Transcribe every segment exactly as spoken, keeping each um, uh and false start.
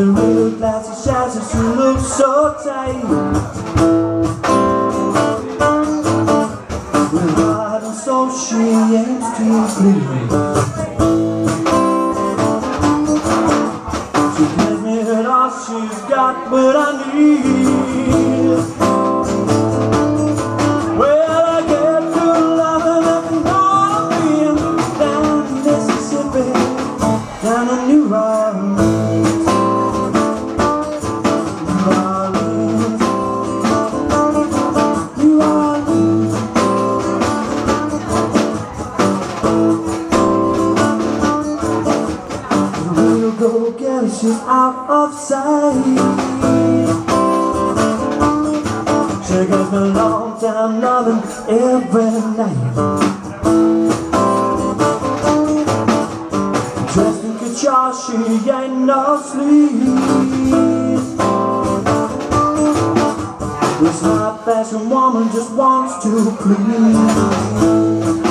real glassy shadows, she looks so tight. With heart and soul she aims to bleed. She gives me all she's got, what I need. Well, I get good loving up and down down Mississippi, down to New Orleans. Go get her, she's out of sight. She gives me long time loving every night. Dressed in couture, she ain't no sleep. This high fashion woman just wants to please.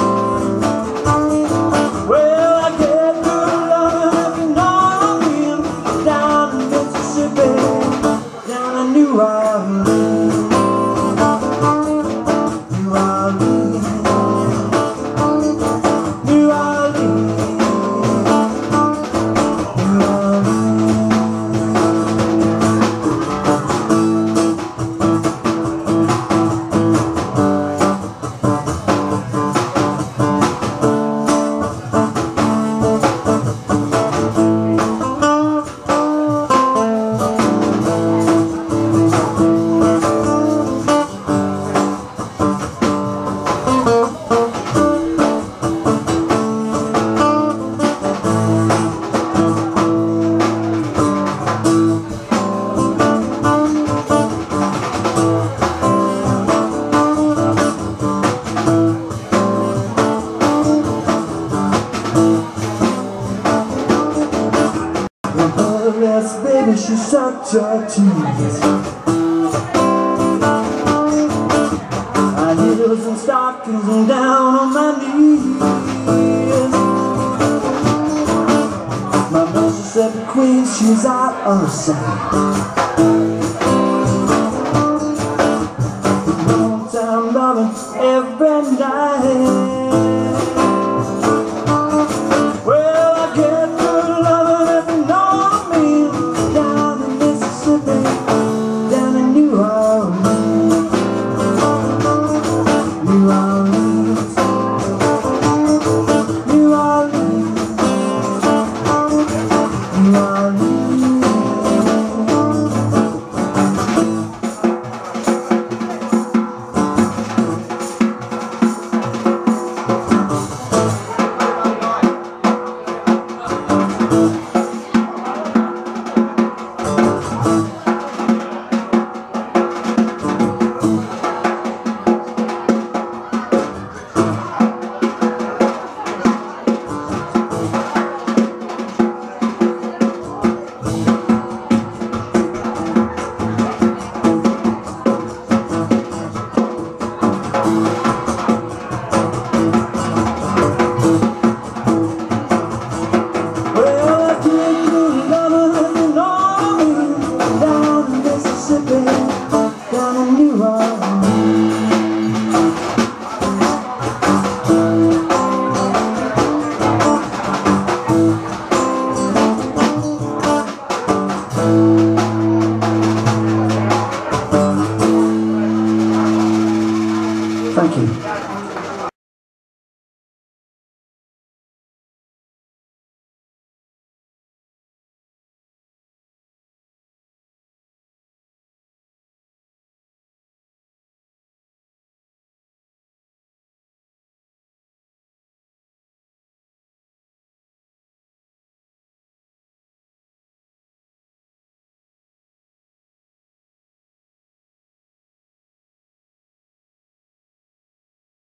Yes, baby, she's such a tease. High heels and stockings and down on my knees. My Mississippi queen, she's out of sight. Long time loving every night.